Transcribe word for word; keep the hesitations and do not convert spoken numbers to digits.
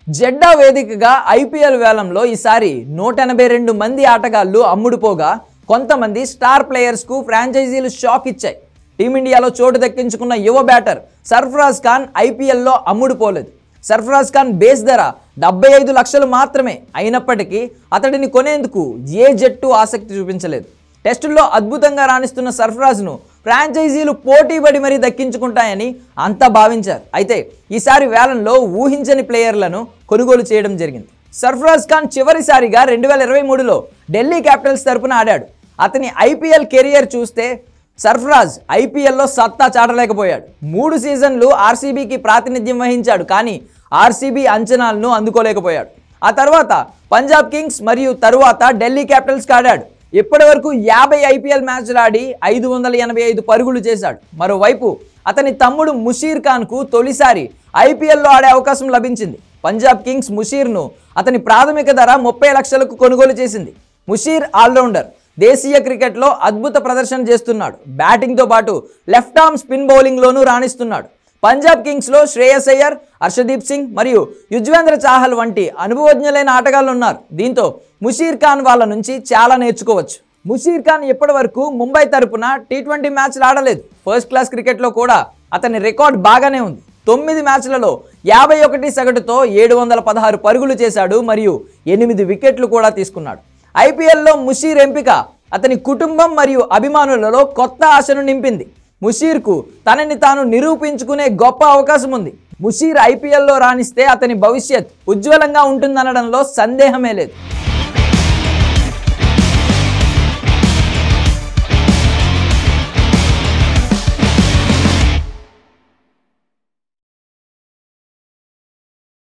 Jeddah వేదికగా IPL వేలంలో ఈసారి నూట ఎనభై రెండు మంది ఆటగాళ్లు అమ్ముడుపోగా కొంతమంది స్టార్ ప్లేయర్స్కు ఫ్రాంచైజీలు షాక్ ఇచ్చాయి. టీమిండియాలో చోటు దక్కించుకున్న యువ బ్యాటర్ సర్ఫరాజ్ ఖాన్ ఐపీఎల్లో అమ్ముడుపోలేదు. సర్ఫరాజ్ ఖాన్ బేస్ ధర డెబ్బై ఐదు లక్షలు మాత్రమే అయినప్పటికీ అతడిని కొనేందుకు ఏ జట్టు ఆసక్తి చూపించలేదు. టెస్టుల్లో అద్భుతంగా రాణిస్తున్న సర్ఫరాజ్ను ఫ్రాంచైజీలు పోటీపడి మరీ దక్కించుకుంటాయని అంతా భావించారు. అయితే ఈసారి వేలంలో ఊహించని ప్లేయర్లను కొనుగోలు చేయడం జరిగింది. సర్ఫరాజ్ ఖాన్ చివరిసారిగా రెండు వేల ఇరవై మూడులో ఢిల్లీ క్యాపిటల్స్ తరపున ఆడాడు. అతని ఐపీఎల్ కెరియర్ చూస్తే సర్ఫరాజ్ ఐపీఎల్లో సత్తా చాటలేకపోయాడు. మూడు సీజన్లు ఆర్సీబీకి ప్రాతినిధ్యం వహించాడు, కానీ ఆర్సీబీ అంచనాలను అందుకోలేకపోయాడు. ఆ తర్వాత పంజాబ్ కింగ్స్ మరియు తరువాత ఢిల్లీ క్యాపిటల్స్కి ఆడాడు. ఇప్పటి వరకు యాభై ఐపీఎల్ మ్యాచ్లు ఆడి ఐదు వందల ఎనభై ఐదు పరుగులు చేశాడు. మరోవైపు అతని తమ్ముడు ముషీర్ ఖాన్కు తొలిసారి ఐపీఎల్లో ఆడే అవకాశం లభించింది. పంజాబ్ కింగ్స్ ముషీర్ను అతని ప్రాథమిక ధర ముప్పై లక్షలకు కొనుగోలు చేసింది. ముషీర్ ఆల్రౌండర్, దేశీయ క్రికెట్లో అద్భుత ప్రదర్శన చేస్తున్నాడు. బ్యాటింగ్తో పాటు లెఫ్ట్ ఆర్మ్ స్పిన్ బౌలింగ్లోనూ రాణిస్తున్నాడు. పంజాబ్ కింగ్స్లో శ్రేయస్ అయ్యర్, హర్షదీప్ సింగ్ మరియు యుజ్వేంద్ర చాహల్ వంటి అనుభవజ్ఞులైన ఆటగాళ్లు ఉన్నారు. దీంతో ముషీర్ ఖాన్ వాళ్ళ నుంచి చాలా నేర్చుకోవచ్చు. ముషీర్ ఖాన్ ఇప్పటి వరకు ముంబై తరపున టీ ట్వంటీ మ్యాచ్లు ఆడలేదు. ఫస్ట్ క్లాస్ క్రికెట్లో కూడా అతని రికార్డ్ బాగానే ఉంది. తొమ్మిది మ్యాచ్లలో యాభై ఒకటి సగటుతో ఏడు వందల పదహారు పరుగులు చేశాడు మరియు ఎనిమిది వికెట్లు కూడా తీసుకున్నాడు. ఐపీఎల్లో ముషీర్ ఎంపిక అతని కుటుంబం మరియు అభిమానులలో కొత్త ఆశను నింపింది. ముషీర్కు తనని తాను నిరూపించుకునే గొప్ప అవకాశం ఉంది. ముషీర్ ఐపీఎల్లో రాణిస్తే అతని భవిష్యత్ ఉజ్వలంగా ఉంటుందనడంలో సందేహమే లేదు.